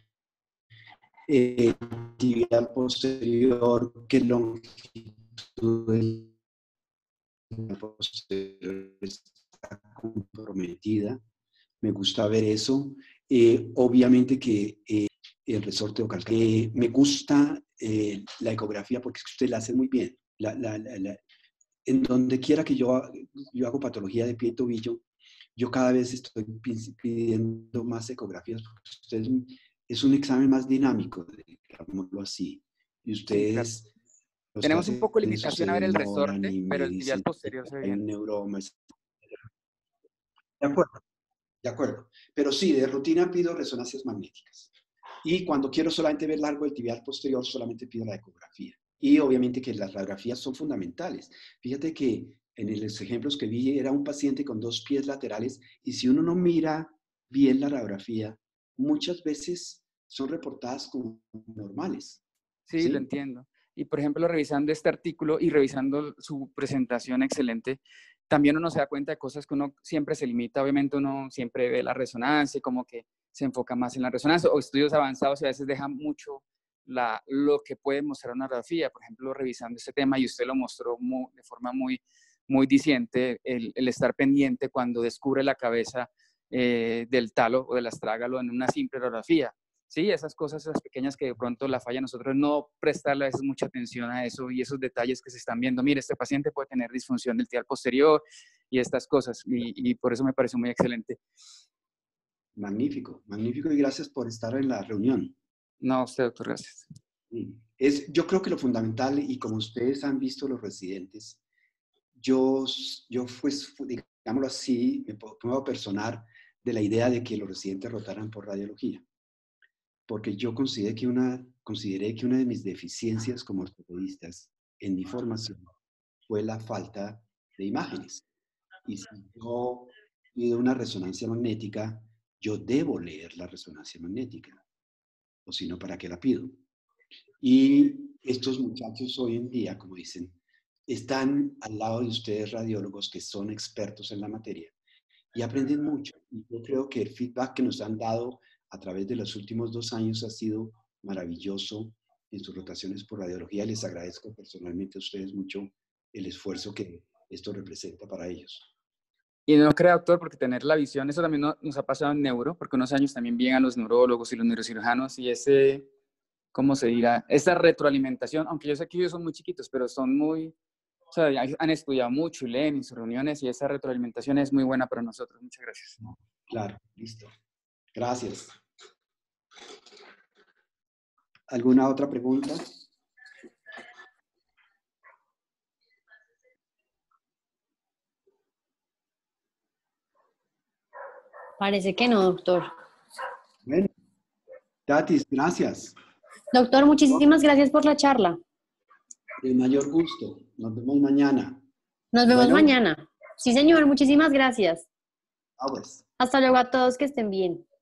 S1: el tibial posterior, qué longitud del posterior está comprometida. Me gusta ver eso. Eh, obviamente que eh, el resorte o calcáneo. Eh, me gusta eh, la ecografía porque usted la hace muy bien. La, la, la, la, en donde quiera que yo, yo hago patología de pie y tobillo, yo cada vez estoy pidiendo más ecografías porque ustedes, es un examen más dinámico, digámoslo así. Y ustedes...
S3: Sí, claro. Tenemos un poco de limitación a ver el resorte, pero el tibial posterior se ve bien.
S1: Hay un neuroma. De acuerdo. De acuerdo. Pero sí, de rutina pido resonancias magnéticas. Y cuando quiero solamente ver largo del tibial posterior, solamente pido la ecografía. Y obviamente que las radiografías son fundamentales. Fíjate que en los ejemplos que vi era un paciente con dos pies laterales y si uno no mira bien la radiografía, muchas veces son reportadas como normales.
S3: Sí, ¿sí? Lo entiendo. Y por ejemplo, revisando este artículo y revisando su presentación excelente, también uno se da cuenta de cosas que uno siempre se limita. Obviamente uno siempre ve la resonancia, como que se enfoca más en la resonancia, o estudios avanzados y a veces dejan mucho la, lo que puede mostrar una radiografía. Por ejemplo, revisando este tema, y usted lo mostró muy, de forma muy, muy diciente, el, el estar pendiente cuando descubre la cabeza eh, del talo o del astrágalo en una simple radiografía. Sí, esas cosas, esas pequeñas que de pronto la falla nosotros no prestarle a veces mucha atención a eso y esos detalles que se están viendo. Mire, este paciente puede tener disfunción del tibial posterior y estas cosas y, y por eso me parece muy excelente.
S1: Magnífico, magnífico y gracias por estar en la reunión.
S3: No, a usted, doctor, gracias.
S1: Es, yo creo que lo fundamental, y como ustedes han visto los residentes, yo, yo pues, digámoslo así, me puedo personar de la idea de que los residentes rotaran por radiología. Porque yo consideré que, una, consideré que una de mis deficiencias como ortopedista en mi formación fue la falta de imágenes. Y si yo pido una resonancia magnética, yo debo leer la resonancia magnética. O si no, ¿para qué la pido? Y estos muchachos hoy en día, como dicen, están al lado de ustedes radiólogos que son expertos en la materia y aprenden mucho. Y yo creo que el feedback que nos han dado a través de los últimos dos años ha sido maravilloso en sus rotaciones por radiología. Les agradezco personalmente a ustedes mucho el esfuerzo que esto representa para ellos.
S3: Y no crea, doctor, porque tener la visión, eso también nos ha pasado en neuro, porque unos años también vienen a los neurólogos y los neurocirujanos y ese, ¿cómo se dirá? Esa retroalimentación, aunque yo sé que ellos son muy chiquitos, pero son muy, o sea, han estudiado mucho y leen en sus reuniones y esa retroalimentación es muy buena para nosotros. Muchas gracias.
S1: Claro, listo. Gracias. ¿Alguna otra pregunta?
S2: Parece que no, doctor.
S1: Bueno, Tatis, gracias.
S2: Doctor, muchísimas gracias por la charla.
S1: El mayor gusto. Nos vemos mañana.
S2: Nos vemos
S1: Bueno.
S2: mañana. Sí, señor, muchísimas gracias.
S1: Ah, pues.
S2: Hasta luego a todos, que estén bien.